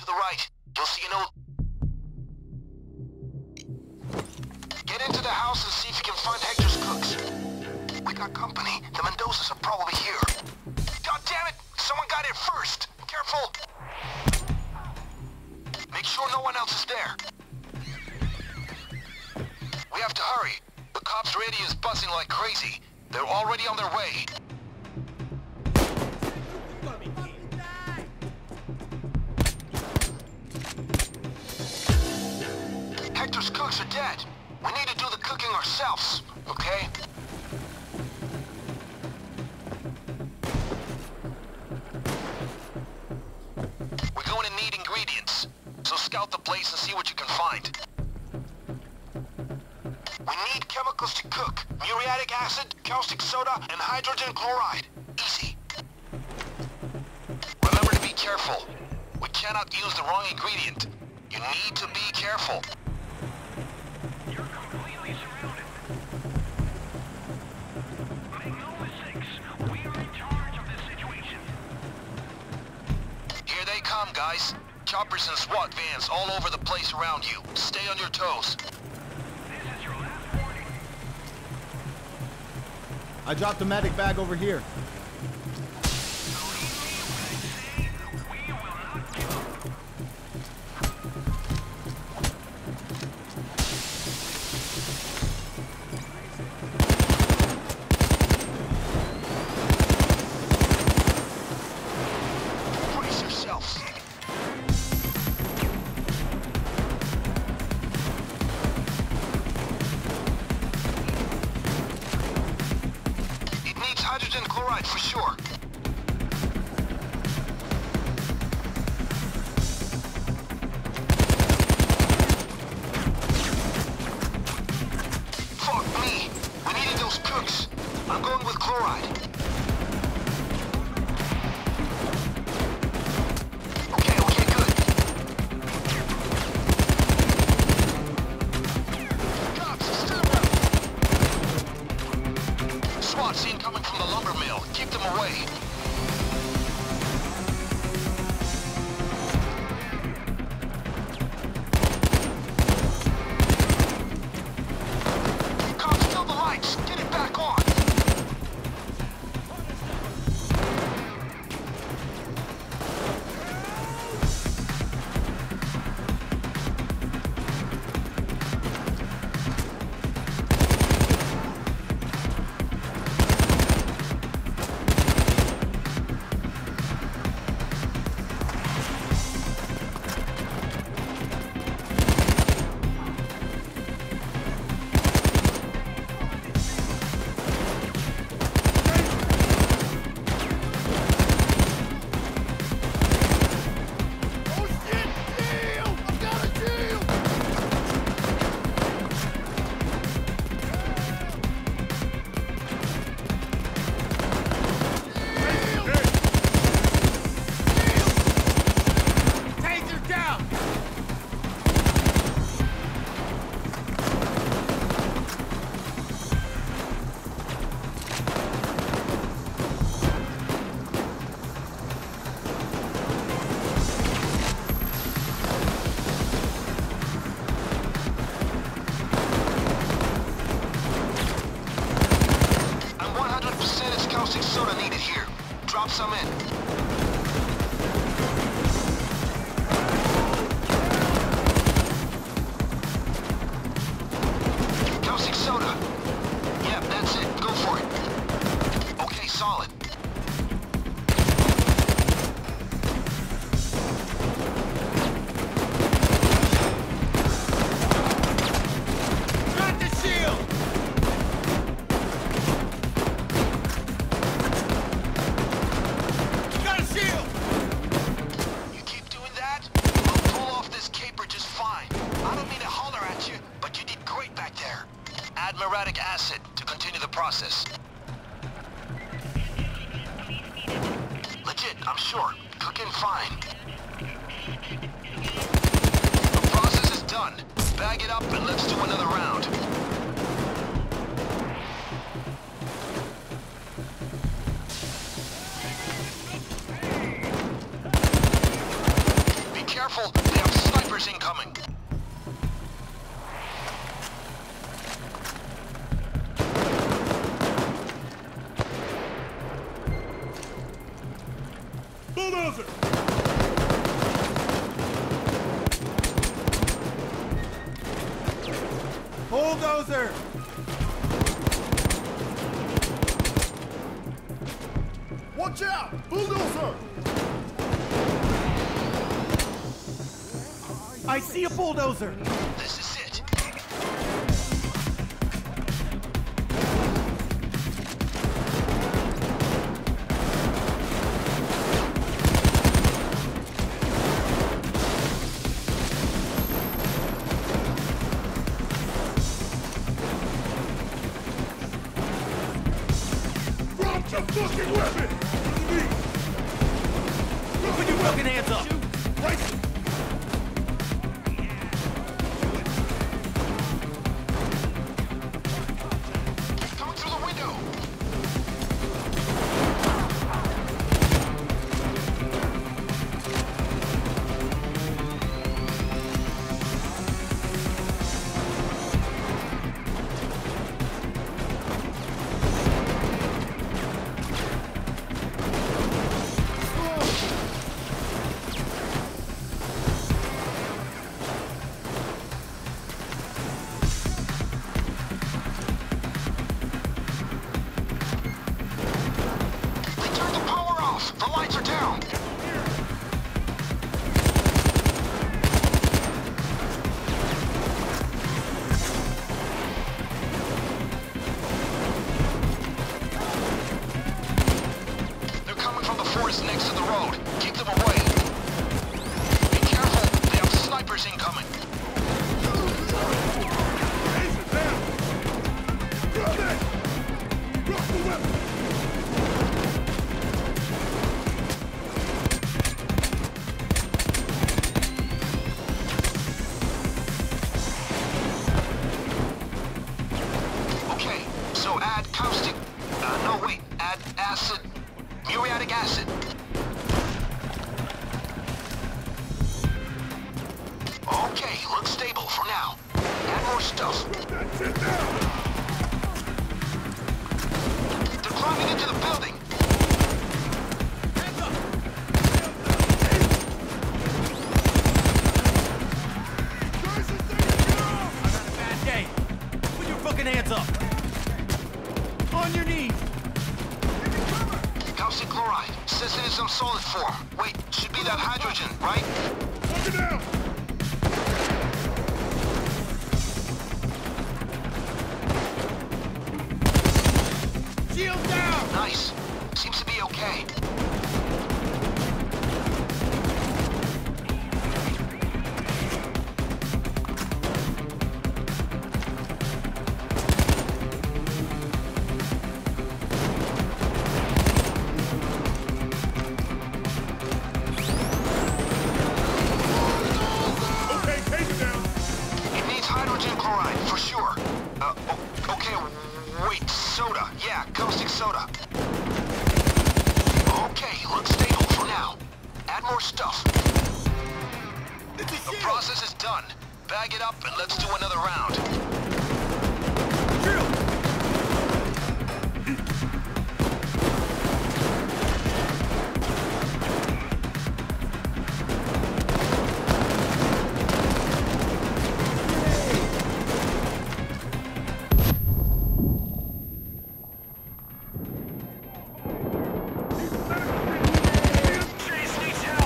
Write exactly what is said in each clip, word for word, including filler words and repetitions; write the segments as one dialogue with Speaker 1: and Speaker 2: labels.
Speaker 1: to the right. You'll see an old... Get into the house and see if you can find Hector's cooks. We got company. The Mendozas are probably here. God damn it! Someone got in first! Careful! Make sure no one else is there. We have to hurry. The cops' radio is buzzing like crazy. They're already on their way. Hector's cooks are dead. We need to do the cooking ourselves, okay? We're going to need ingredients, so scout the place and see what you can find. We need chemicals to cook. Muriatic acid, caustic soda, and hydrogen chloride. Easy. Remember to be careful. We cannot use the wrong ingredient. You need to be careful.
Speaker 2: You're completely surrounded. Make no mistakes. We are in charge of this situation.
Speaker 1: Here they come, guys. Choppers and SWAT vans all over the place around you. Stay on your toes.
Speaker 3: I dropped a medic bag over here.
Speaker 1: Brace yourself. Hydrogen chloride for sure. Fuck me. We needed those cooks. I'm going with chloride. Okay, okay, good. Cops, still around. SWAT scene coming from the lumber mill. Keep them away. Cops, kill the lights. Get it back on. Caustic soda needed here. Drop some in. Caustic soda. Yep, that's it. Go for it. Okay, solid.
Speaker 4: Got the shield!
Speaker 1: Muriatic acid to continue the process. Legit, I'm sure. Cooking fine. The process is done. Bag it up and let's do another round. Be careful.
Speaker 4: Bulldozer!
Speaker 3: Bulldozer!
Speaker 4: Watch out! Bulldozer!
Speaker 3: I see a bulldozer!
Speaker 1: This is it.
Speaker 4: Drop your fucking weapon!
Speaker 3: Put your fucking hands up!
Speaker 4: Right!
Speaker 1: Coming through the window. They turned the power off. The lights are down. They're coming from the forest next to the road. Keep them away. Be careful. They have snipers incoming.
Speaker 4: Ace it down! Drop it! Drop the weapon!
Speaker 1: Okay, so add caustic... Uh, no, wait. Add acid... Muriatic acid. Okay, looks stable for now. Add more stuff.
Speaker 4: Drop that shit down!
Speaker 1: They're climbing into the building.
Speaker 4: Guys, this thing is down!
Speaker 3: Bad day! Put your fucking hands up! On your knees!
Speaker 1: Calcium chloride. Says it is some solid form. Wait, should be that hydrogen, right?
Speaker 4: Knock it down!
Speaker 3: Shield down!
Speaker 1: Nice. Seems to be okay.
Speaker 4: Okay, take it down!
Speaker 1: It needs hydrogen chloride, for sure. Uh, o- okay, wait, soda. Yeah, caustic soda. Okay, looks stable for now. Add more stuff. The process is done. Bag it up and let's do another round.
Speaker 3: Drill!
Speaker 2: Chase needs help!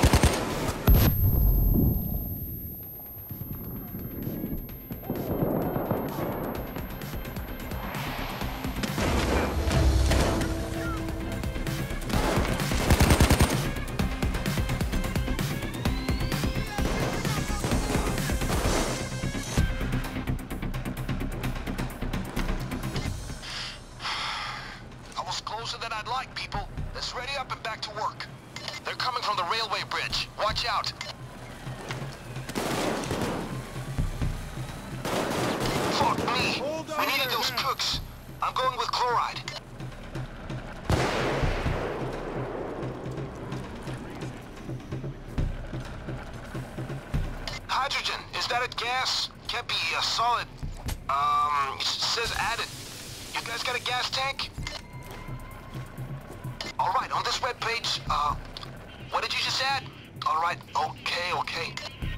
Speaker 1: I was closer than I'd like, people. Let's ready up and back to work. They're coming from the railway bridge. Watch out. Fuck me.
Speaker 3: Hold
Speaker 1: We
Speaker 3: on
Speaker 1: needed
Speaker 3: there,
Speaker 1: those
Speaker 3: man.
Speaker 1: cooks. I'm going with chloride. Hydrogen, is that a gas? Can't be a solid. Um, it says added. You guys got a gas tank? All right, on this webpage, uh, What did you just add? All right, okay, okay.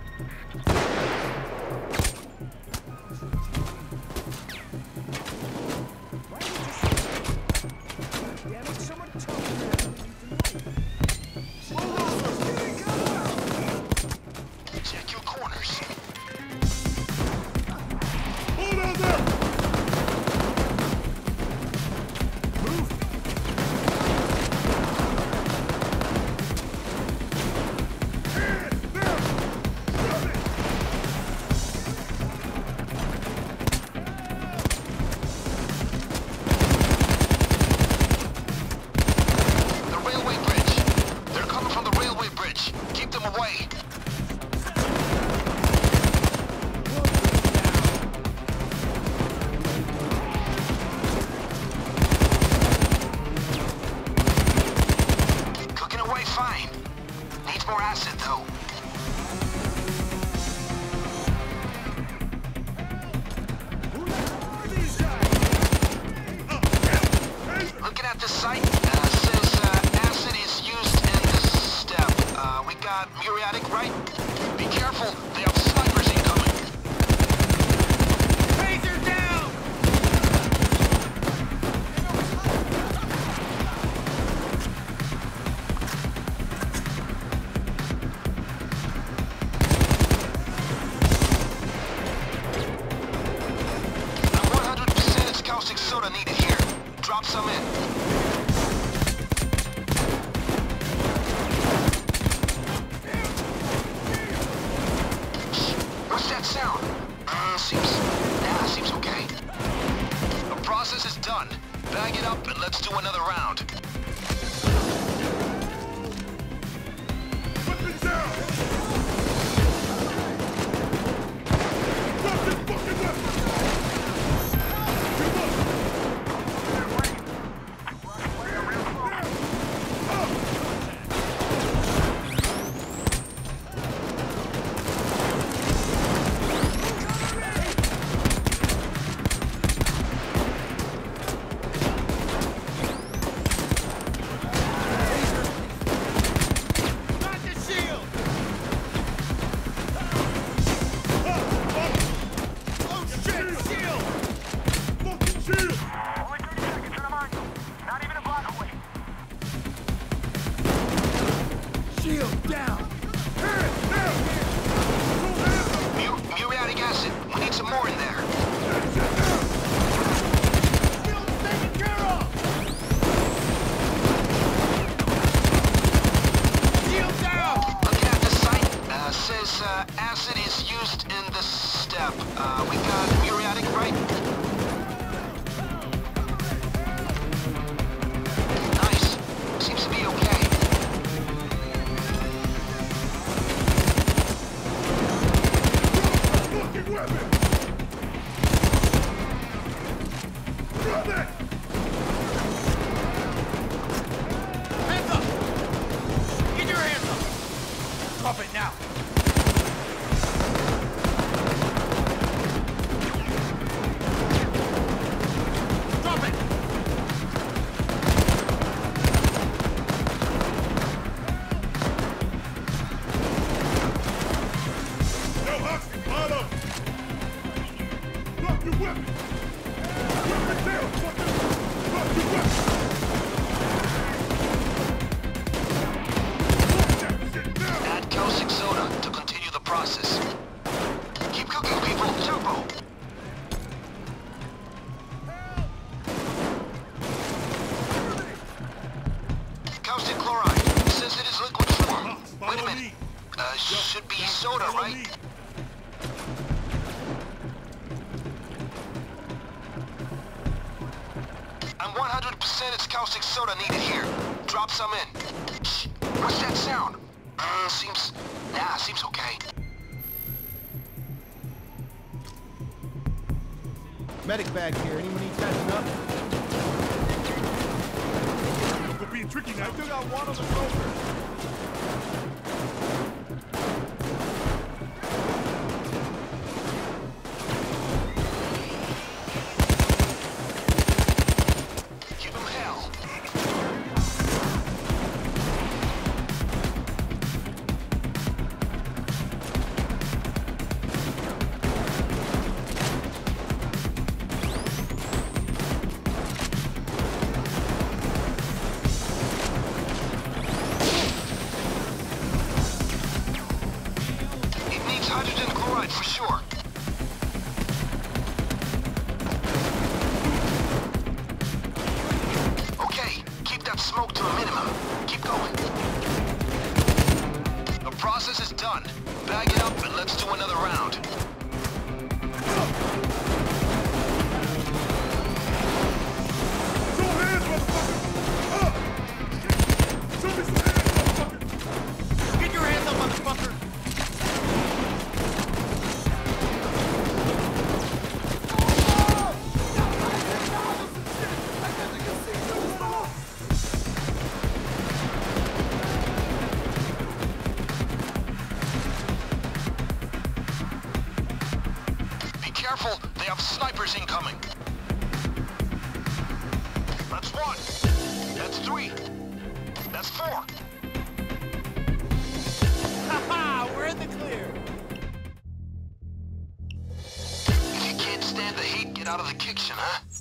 Speaker 1: Check your corners.
Speaker 4: Hold on there! Move! Here! There! Grab it!
Speaker 1: The railway bridge. They're coming from the railway bridge. Keep them away. Cooking away fine. Needs more acid, though. Looking at this site, uh, says uh, acid is used in this step. Uh, we got muriatic, right? Be careful, they have snipers incoming.
Speaker 3: Taser down!
Speaker 1: I'm one hundred percent it's caustic soda needed here. Drop some in. Shh, what's that sound? Uh, seems... Nah, seems okay. The process is done. Bag it up and let's do another round.
Speaker 4: Weapons down! Drop this fucking weapon! Give up!
Speaker 3: Not the shield! Oh shit, shield!
Speaker 4: Fucking shield!
Speaker 2: Only thirty seconds in a mine. Not even a block away.
Speaker 3: Shield down!
Speaker 4: Here! Now! Go hands up!
Speaker 1: Mu- muriatic acid. We need some more in there.
Speaker 4: That's it now!
Speaker 3: Shield's taken care of! Shield down!
Speaker 1: Looking at the site, uh, says uh, acid is used in this step. Uh, we got muriatic, right? Nice. Seems to be okay.
Speaker 4: Fucking weapon! Drop it!
Speaker 3: Hands up! Get your hands up! Drop it now! Drop it!
Speaker 4: No hustle! Line up! Drop your weapon! Weapon down, fucker! Drop your weapon! Drop that shit now!
Speaker 1: Add caustic soda to continue the process. Keep cooking, people. Turbo. Caustic chloride. Says it is liquid form. Wait a
Speaker 4: Follow
Speaker 1: minute.
Speaker 4: me.
Speaker 1: Uh, should be
Speaker 4: Now
Speaker 1: soda,
Speaker 4: follow
Speaker 1: right?
Speaker 4: me.
Speaker 1: I'm one hundred percent it's caustic soda needed here. Drop some in. Shh, what's that sound? Uh, seems... Nah, seems okay.
Speaker 5: Medic bag here. Anyone need patching up?
Speaker 4: We're being tricky now.
Speaker 5: Still got one on the shoulder.
Speaker 1: Give him hell. done. Bag it up and let's do another round.
Speaker 4: Show hands, motherfucker! Up! Show me some hands, motherfucker!
Speaker 3: Get your hands up, motherfucker!
Speaker 1: Careful, they have snipers incoming. That's one. That's three. That's four.
Speaker 3: Ha-ha! We're in the clear!
Speaker 1: If you can't stand the heat, get out of the kitchen, huh?